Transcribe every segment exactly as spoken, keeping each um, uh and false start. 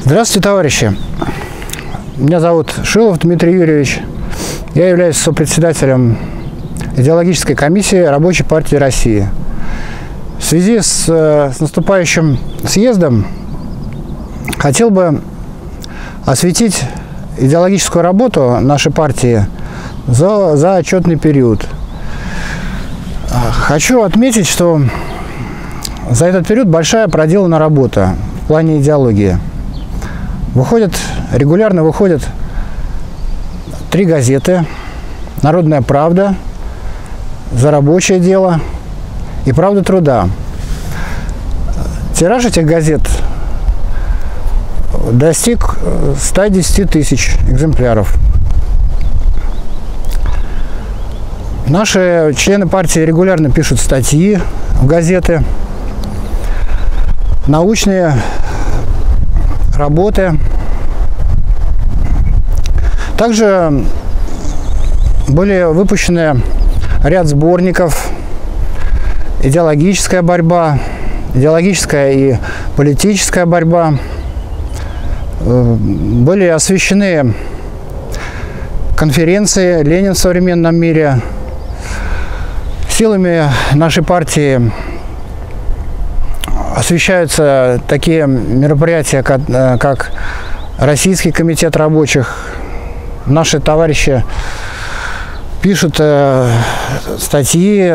Здравствуйте, товарищи. Меня зовут Шилов Дмитрий Юрьевич. Я являюсь сопредседателем идеологической комиссии Рабочей партии России. В связи с, с наступающим съездом хотел бы осветить идеологическую работу нашей партии за, за отчетный период. Хочу отметить, что за этот период большая проделана работа в плане идеологии. Выходят, регулярно выходят три газеты: «Народная правда», «За рабочее дело» и «Правда труда». Тираж этих газет достиг ста десяти тысяч экземпляров. Наши члены партии регулярно пишут статьи в газеты, научные работы. Также были выпущены ряд сборников «Идеологическая борьба», «Идеологическая и политическая борьба». Были освещены конференции «Ленин в современном мире». Силами нашей партии освещаются такие мероприятия, как, как Российский комитет рабочих. Наши товарищи пишут э, статьи,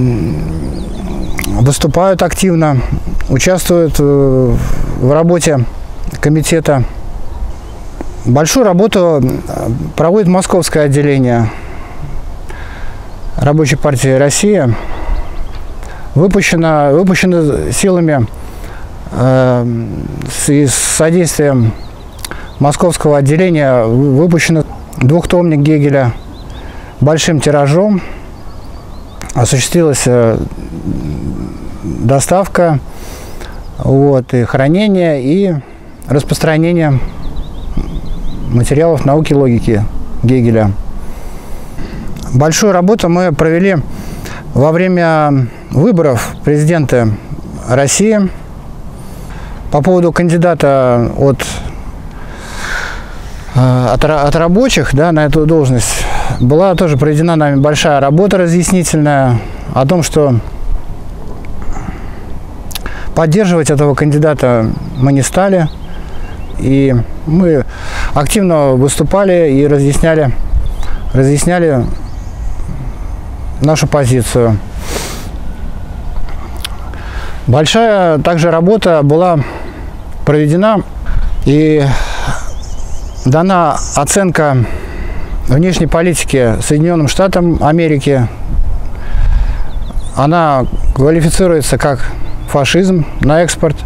выступают активно, участвуют в работе комитета. Большую работу проводит московское отделение Рабочей партии России. Выпущено, выпущено силами э, с, с содействием московского отделения выпущен двухтомник Гегеля большим тиражом. Осуществилась э, доставка, вот, и хранение, и распространение материалов науки и логики Гегеля. Большую работу мы провели во время выборов президента России. По поводу кандидата от, от, от рабочих, да, на эту должность была тоже проведена нами большая работа разъяснительная о том, что поддерживать этого кандидата мы не стали. И мы активно выступали и разъясняли, разъясняли нашу позицию. Большая также работа была проведена и дана оценка внешней политики Соединенным Штатам Америки. Она квалифицируется как фашизм на экспорт.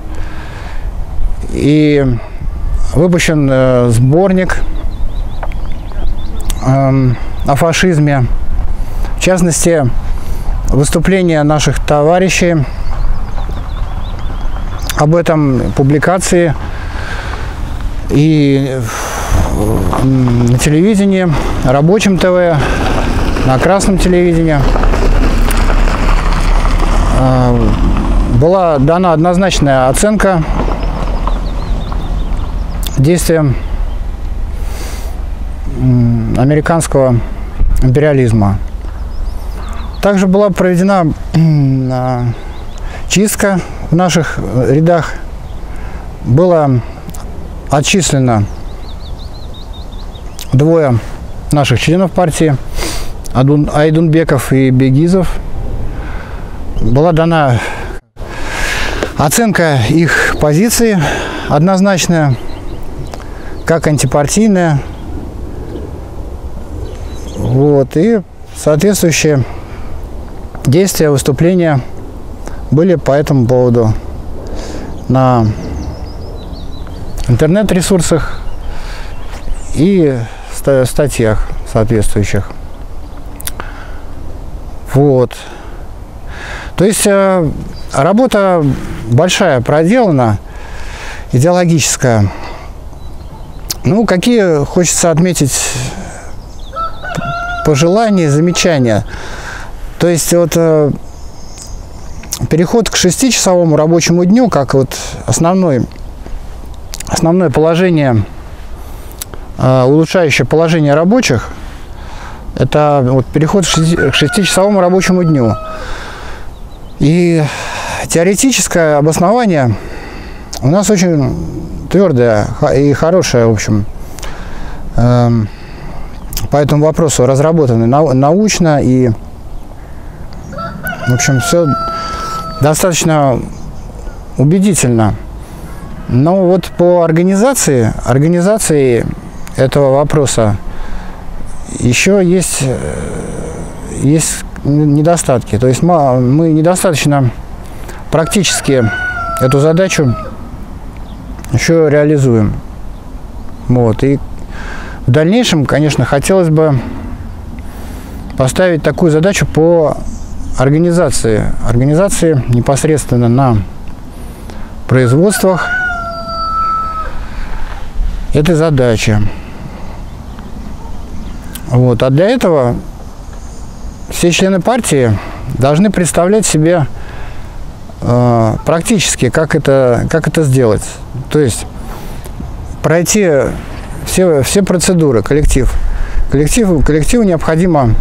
И выпущен э, сборник э, о фашизме. В частности, выступления наших товарищей об этом, публикации и на телевидении, Рабочем ТВ, на Красном телевидении. Была дана однозначная оценка действиям американского империализма. Также была проведена чистка в наших рядах. Было отчислено двое наших членов партии, Айдунбеков и Бегизов. Была дана оценка их позиции однозначная, как антипартийная. Вот, и соответствующие действия, выступления были по этому поводу на интернет-ресурсах и статьях соответствующих. Вот. То есть э, работа большая проделана, идеологическая. Ну, какие хочется отметить пожелания, замечания. То есть вот э, переход к шестичасовому рабочему дню, как вот основной основное положение, улучшающее положение рабочих, это вот переход к шестичасовому рабочему дню. И теоретическое обоснование у нас очень твердое и хорошее, в общем, по этому вопросу разработано научно, и, в общем, все достаточно убедительно. Но вот по организации, организации этого вопроса еще есть, есть недостатки. То есть мы, мы недостаточно практически эту задачу еще реализуем. Вот. И в дальнейшем, конечно, хотелось бы поставить такую задачу по организации. Организации непосредственно на производствах этой задачи. Вот. А для этого все члены партии должны представлять себе э, практически, как это, как это сделать. То есть пройти все, все процедуры, коллектив. Коллективу, коллективу необходимо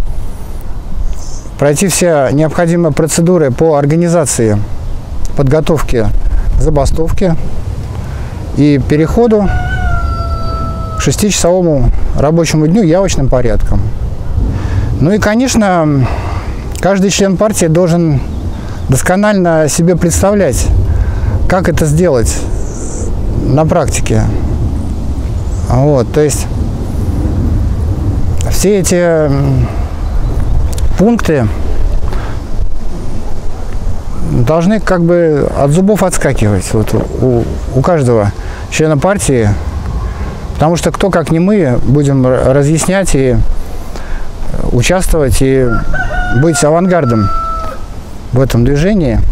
пройти все необходимые процедуры по организации подготовки забастовки и переходу к шестичасовому рабочему дню явочным порядком. Ну и, конечно, каждый член партии должен досконально себе представлять, как это сделать на практике. Вот, то есть все эти пункты должны как бы от зубов отскакивать вот у, у каждого члена партии, потому что кто, как не мы, будем разъяснять и участвовать и быть авангардом в этом движении.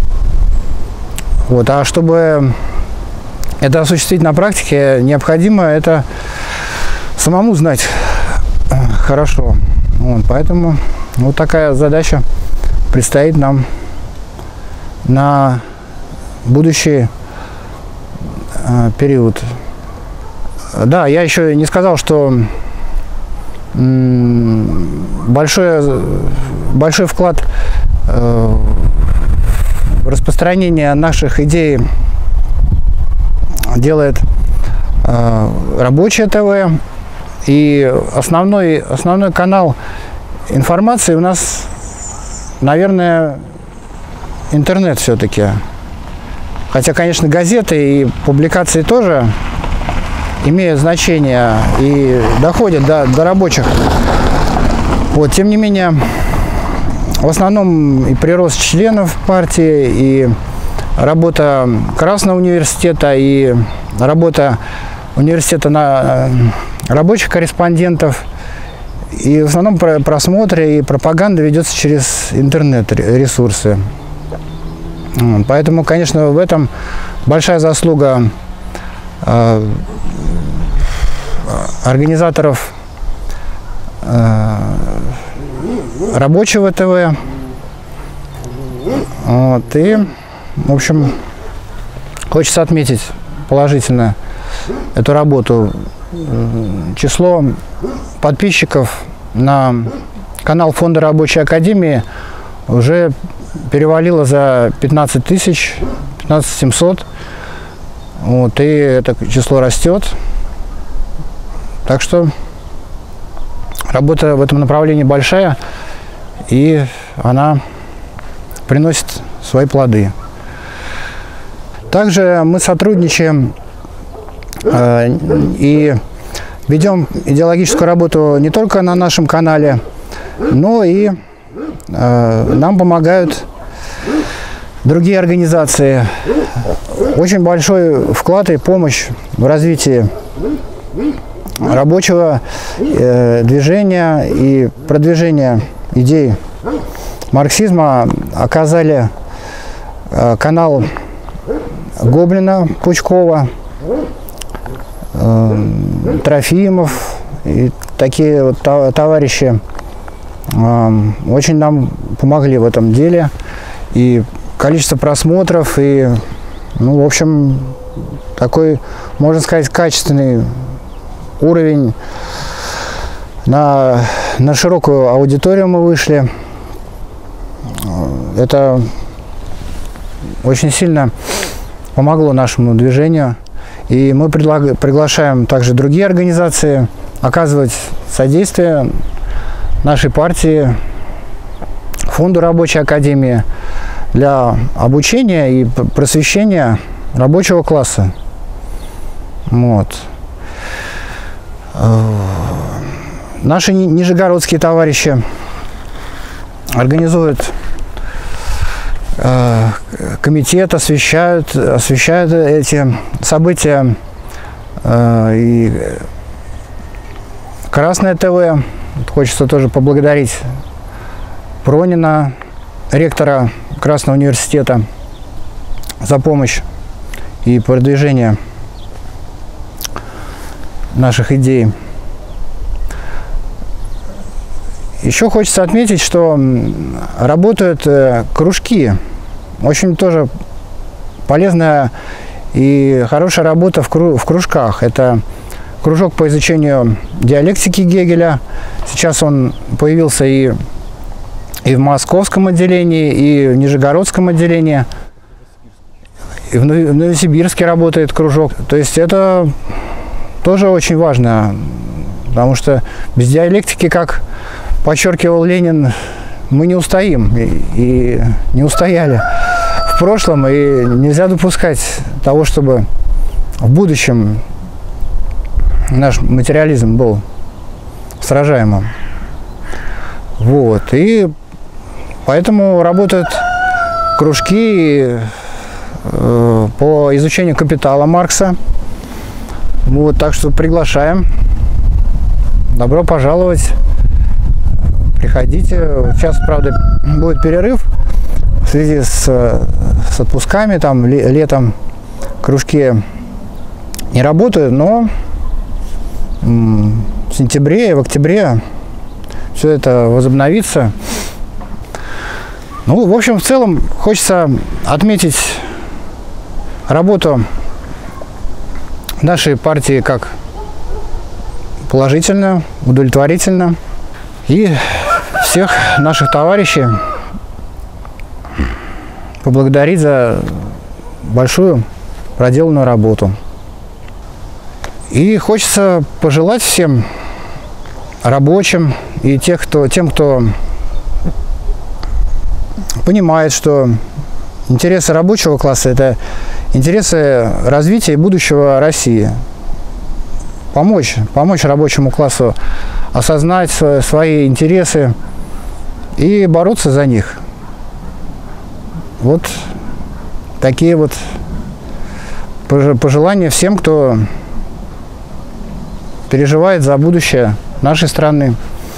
Вот. А чтобы это осуществить на практике, необходимо это самому знать хорошо. Вот. Поэтому вот такая задача предстоит нам на будущий э, период. Да, я еще не сказал, что большой, большой вклад э, в распространение наших идей делает э, Рабочее ТВ. И основной, основной канал информации у нас, наверное, интернет все-таки. Хотя, конечно, газеты и публикации тоже имеют значение и доходят до, до рабочих. Вот, тем не менее, в основном и прирост членов партии, и работа Красного университета, и работа университета на рабочих корреспондентов, и в основном просмотры и пропаганда ведется через интернет-ресурсы. Поэтому, конечно, в этом большая заслуга э, организаторов э, Рабочего ТВ. Вот, и, в общем, хочется отметить положительно эту работу. Число подписчиков на канал Фонда Рабочей Академии уже перевалило за пятнадцать тысяч, пятнадцать тысяч семьсот. Вот, и это число растет. Так что работа в этом направлении большая, и она приносит свои плоды. Также мы сотрудничаем э, и ведем идеологическую работу не только на нашем канале, но и э, нам помогают другие организации. Очень большой вклад и помощь в развитии рабочего э, движения и продвижения идей марксизма оказали э, канал Гоблина, Пучкова, э, Трофимов и такие вот товарищи э, очень нам помогли в этом деле. И количество просмотров, и, ну, в общем, такой, можно сказать, качественный уровень. На, на широкую аудиторию мы вышли. Это очень сильно помогло нашему движению. И мы предлаг... приглашаем также другие организации оказывать содействие нашей партии, Фонду Рабочей Академии для обучения и просвещения рабочего класса. Вот. Наши нижегородские товарищи организуют э, комитет, освещают, освещают эти события. Э, и Красное ТВ. Хочется тоже поблагодарить Пронина, ректора Красного университета, за помощь и продвижение наших идей. Еще хочется отметить, что работают кружки. Очень тоже полезная и хорошая работа в кружках. Это кружок по изучению диалектики Гегеля. Сейчас он появился и, и в московском отделении, и в нижегородском отделении. И в Новосибирске работает кружок. То есть это тоже очень важно, потому что без диалектики, как подчеркивал Ленин, мы не устоим и, и не устояли в прошлом, и нельзя допускать того, чтобы в будущем наш материализм был сражаемым. Вот. И поэтому работают кружки э, по изучению капитала Маркса. Вот, так что приглашаем. Добро пожаловать. Приходите. Сейчас, правда, будет перерыв в связи с, с отпусками. Там летом кружки не работают, но в сентябре и в октябре все это возобновится. Ну, в общем, в целом хочется отметить работу нашей партии как положительную, удовлетворительную. И всех наших товарищей поблагодарить за большую проделанную работу. И хочется пожелать всем рабочим и тех, кто, тем, кто понимает, что интересы рабочего класса – это интересы развития и будущего России. Помочь, помочь рабочему классу осознать свои интересы и бороться за них. Вот такие вот пожелания всем, кто переживает за будущее нашей страны.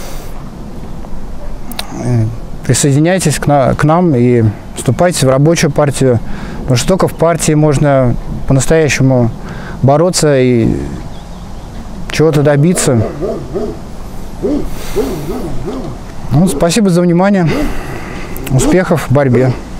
Присоединяйтесь к, на, к нам и вступайте в рабочую партию, потому что только в партии можно по-настоящему бороться и чего-то добиться. Ну, спасибо за внимание. Успехов в борьбе.